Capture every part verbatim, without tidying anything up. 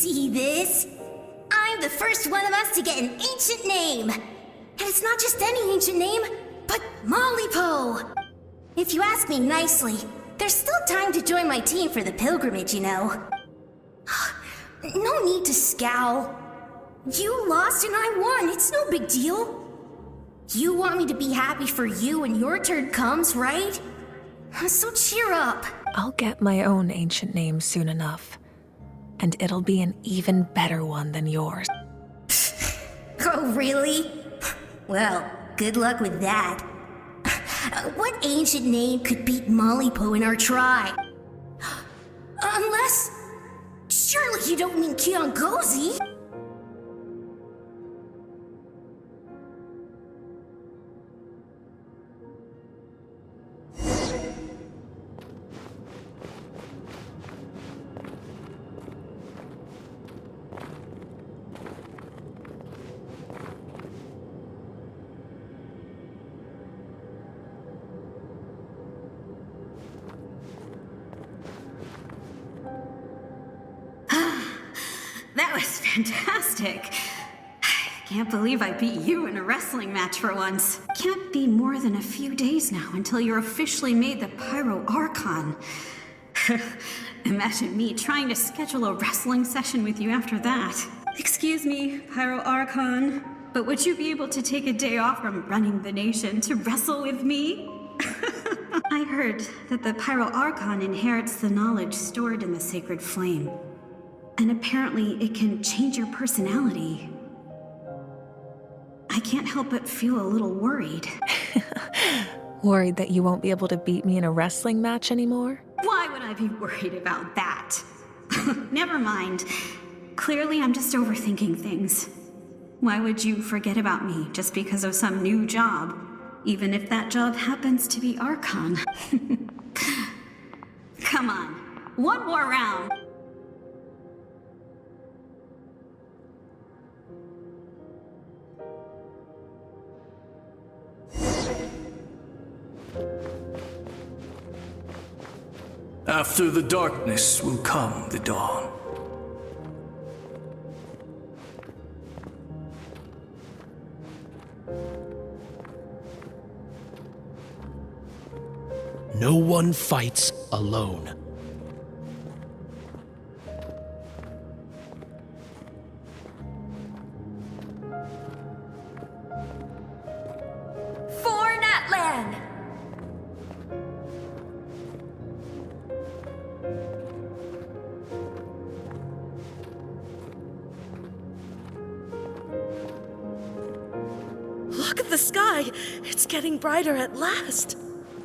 See this? I'm the first one of us to get an ancient name. And it's not just any ancient name, but Mollypo. If you ask me nicely, there's still time to join my team for the pilgrimage, you know. No need to scowl. You lost and I won, it's no big deal. You want me to be happy for you when your turn comes, right? So cheer up. I'll get my own ancient name soon enough. And it'll be an even better one than yours. Oh, really? Well, good luck with that. What ancient name could beat Mollypo in our tribe? Unless... surely you don't mean Kiangozi? That was fantastic. I can't believe I beat you in a wrestling match for once. Can't be more than a few days now until you're officially made the Pyro Archon. Imagine me trying to schedule a wrestling session with you after that. Excuse me, Pyro Archon, but would you be able to take a day off from running the nation to wrestle with me? I heard that the Pyro Archon inherits the knowledge stored in the sacred flame. And apparently it can change your personality. I can't help but feel a little worried. Worried that you won't be able to beat me in a wrestling match anymore? Why would I be worried about that? Never mind. Clearly I'm just overthinking things. Why would you forget about me just because of some new job? Even if that job happens to be Archon. Come on, one more round. After the darkness will come the dawn. No one fights alone. For Natlan! Look at the sky! It's getting brighter at last!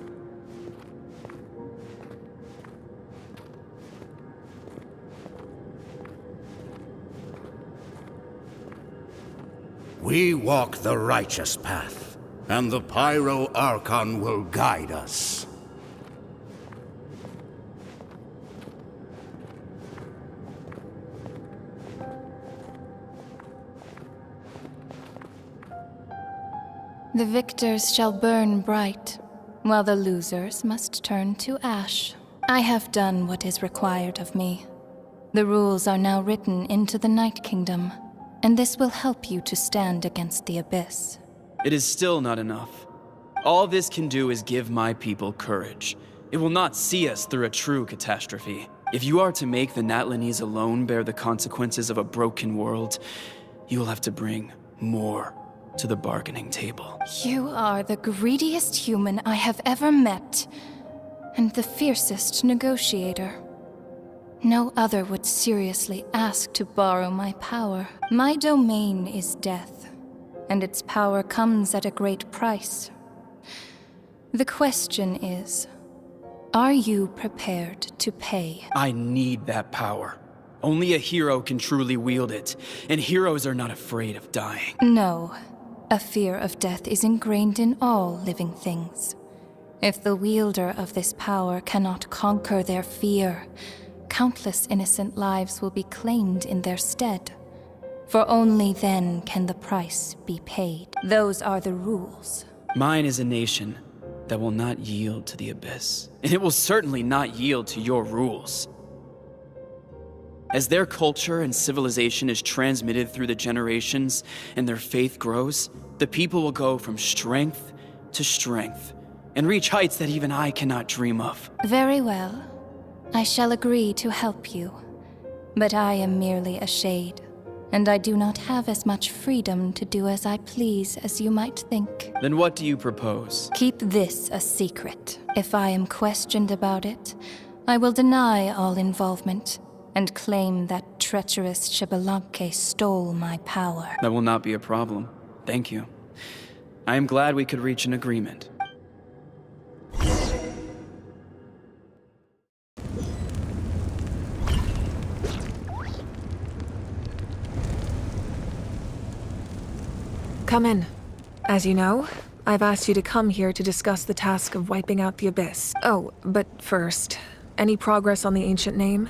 We walk the righteous path, and the Pyro Archon will guide us. The victors shall burn bright, while the losers must turn to ash. I have done what is required of me. The rules are now written into the Night Kingdom, and this will help you to stand against the Abyss. It is still not enough. All this can do is give my people courage. It will not see us through a true catastrophe. If you are to make the Natlanese alone bear the consequences of a broken world, you will have to bring more to the bargaining table. You are the greediest human I have ever met, and the fiercest negotiator. No other would seriously ask to borrow my power. My domain is death, and its power comes at a great price. The question is, are you prepared to pay? I need that power. Only a hero can truly wield it, and heroes are not afraid of dying. No. A fear of death is ingrained in all living things. If the wielder of this power cannot conquer their fear, countless innocent lives will be claimed in their stead. For only then can the price be paid. Those are the rules. Mine is a nation that will not yield to the Abyss, and it will certainly not yield to your rules. As their culture and civilization is transmitted through the generations and their faith grows, the people will go from strength to strength and reach heights that even I cannot dream of. Very well. I shall agree to help you. But I am merely a shade, and I do not have as much freedom to do as I please as you might think. Then what do you propose? Keep this a secret. If I am questioned about it, I will deny all involvement and claim that treacherous Xbalanque stole my power. That will not be a problem. Thank you. I am glad we could reach an agreement. Come in. As you know, I've asked you to come here to discuss the task of wiping out the Abyss. Oh, but first, any progress on the ancient name?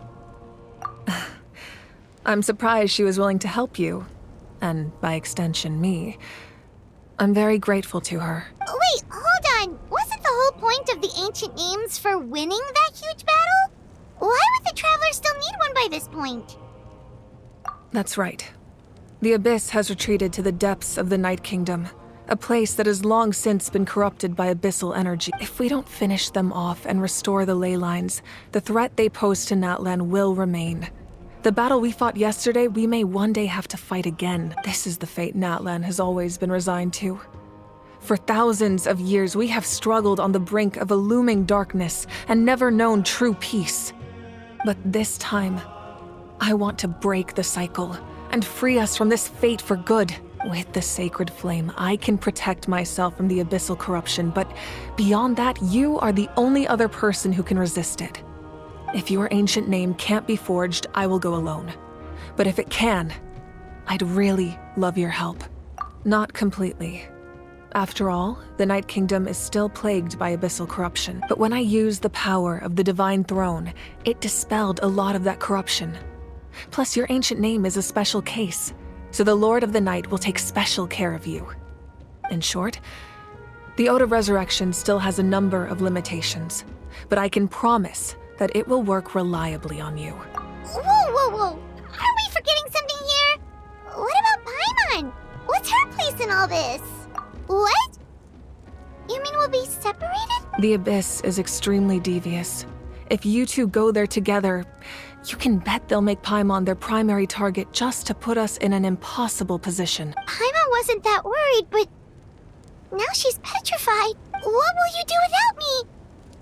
I'm surprised she was willing to help you, and by extension, me. I'm very grateful to her. Wait, hold on. Wasn't the whole point of the ancient names for winning that huge battle? Why would the Traveler still need one by this point? That's right. The Abyss has retreated to the depths of the Night Kingdom, a place that has long since been corrupted by abyssal energy. If we don't finish them off and restore the ley lines, the threat they pose to Natlan will remain. The battle we fought yesterday, we may one day have to fight again. This is the fate Natlan has always been resigned to. For thousands of years, we have struggled on the brink of a looming darkness and never known true peace. But this time, I want to break the cycle and free us from this fate for good. With the sacred flame, I can protect myself from the abyssal corruption, but beyond that, you are the only other person who can resist it. If your ancient name can't be forged, I will go alone. But if it can, I'd really love your help. Not completely. After all, the Night Kingdom is still plagued by abyssal corruption, but when I used the power of the Divine Throne, it dispelled a lot of that corruption. Plus, your ancient name is a special case, so the Lord of the Night will take special care of you. In short, the Ode of Resurrection still has a number of limitations, but I can promise that it will work reliably on you. Whoa, whoa, whoa! Are we forgetting something here? What about Paimon? What's her place in all this? What? You mean we'll be separated? The Abyss is extremely devious. If you two go there together, you can bet they'll make Paimon their primary target just to put us in an impossible position. Paimon wasn't that worried, but now she's petrified. What will you do without me?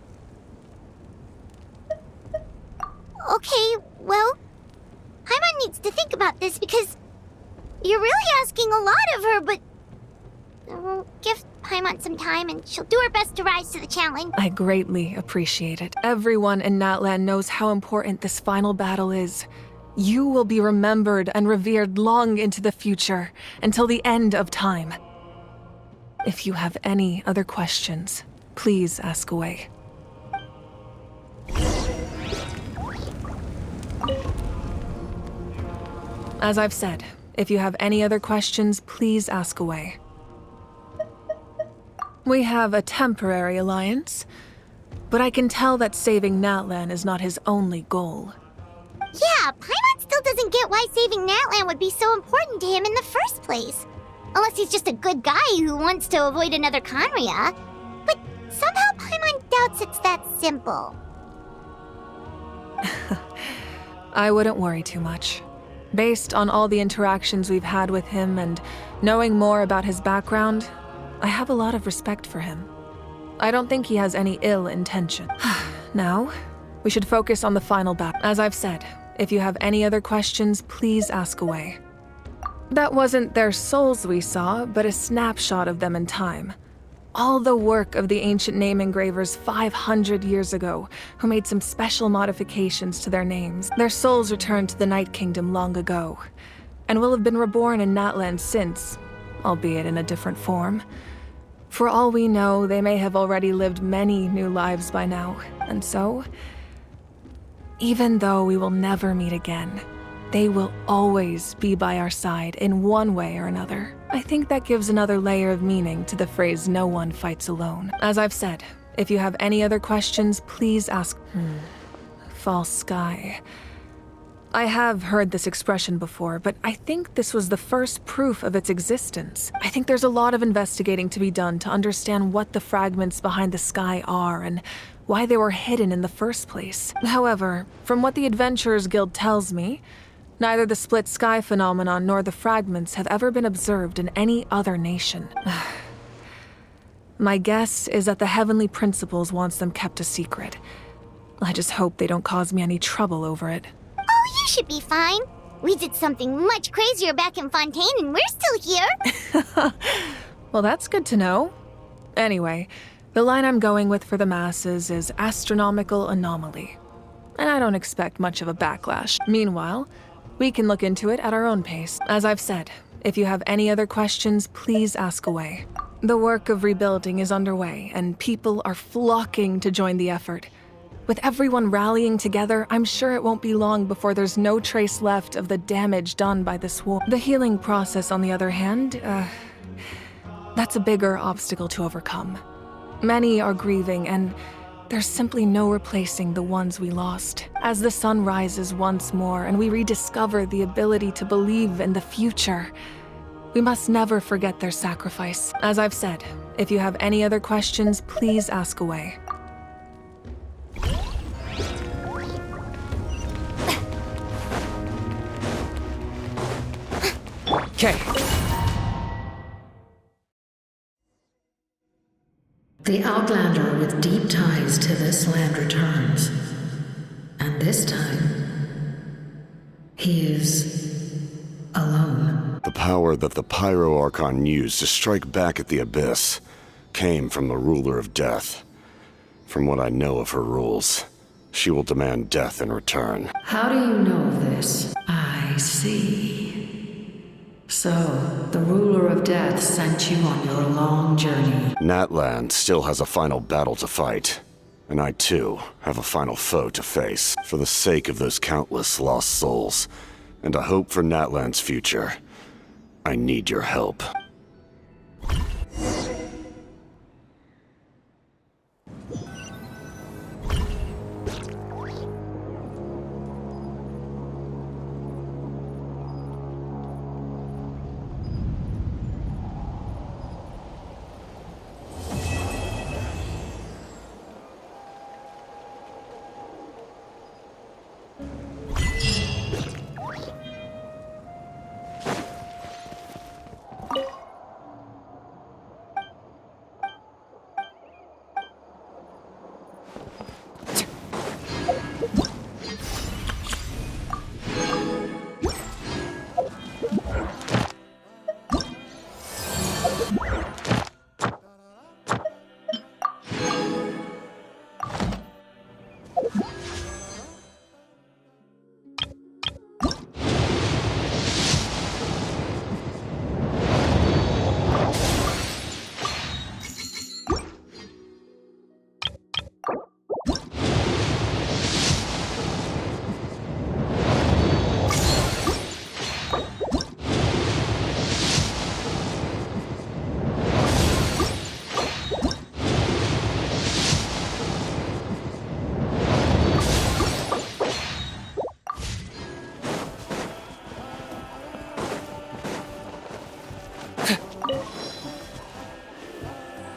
Okay, well, Paimon needs to think about this because you're really asking a lot of her, but we'll give Paimon some time and she'll do her best to rise to the challenge. I greatly appreciate it. Everyone in Natlan knows how important this final battle is. You will be remembered and revered long into the future, until the end of time. If you have any other questions, please ask away. As I've said, if you have any other questions, please ask away. We have a temporary alliance, but I can tell that saving Natlan is not his only goal. Yeah, Paimon still doesn't get why saving Natlan would be so important to him in the first place. Unless he's just a good guy who wants to avoid another Khaenri'ah. But somehow Paimon doubts it's that simple. I wouldn't worry too much. Based on all the interactions we've had with him and knowing more about his background, I have a lot of respect for him. I don't think he has any ill intention. Now, we should focus on the final battle. As I've said, if you have any other questions, please ask away. That wasn't their souls we saw, but a snapshot of them in time. All the work of the ancient name engravers five hundred years ago, who made some special modifications to their names. Their souls returned to the Night Kingdom long ago, and will have been reborn in Natlan since, albeit in a different form. For all we know, they may have already lived many new lives by now, and so, even though we will never meet again, they will always be by our side in one way or another. I think that gives another layer of meaning to the phrase, "no one fights alone." As I've said, if you have any other questions, please ask. Hmm. False sky. I have heard this expression before, but I think this was the first proof of its existence. I think there's a lot of investigating to be done to understand what the fragments behind the sky are and why they were hidden in the first place. However, from what the Adventurers Guild tells me, neither the split sky phenomenon nor the fragments have ever been observed in any other nation. My guess is that the Heavenly Principles wants them kept a secret. I just hope they don't cause me any trouble over it. Oh, you should be fine. We did something much crazier back in Fontaine and we're still here. Well, that's good to know. Anyway, the line I'm going with for the masses is astronomical anomaly. And I don't expect much of a backlash. Meanwhile, we can look into it at our own pace. As I've said, if you have any other questions, please ask away. The work of rebuilding is underway, and people are flocking to join the effort. With everyone rallying together, I'm sure it won't be long before there's no trace left of the damage done by this war. The healing process, on the other hand, uh, that's a bigger obstacle to overcome. Many are grieving, and there's simply no replacing the ones we lost. As the sun rises once more and we rediscover the ability to believe in the future, we must never forget their sacrifice. As I've said, if you have any other questions, please ask away. Okay. The Outlander with deep ties to this land returns. And this time, he is alone. The power that the Pyro Archon used to strike back at the Abyss came from the Ruler of Death. From what I know of her rules, she will demand death in return. How do you know of this? I see. So, the Ruler of Death sent you on your long journey. Natlan still has a final battle to fight, and I too have a final foe to face. For the sake of those countless lost souls, and a hope for Natlan's future, I need your help.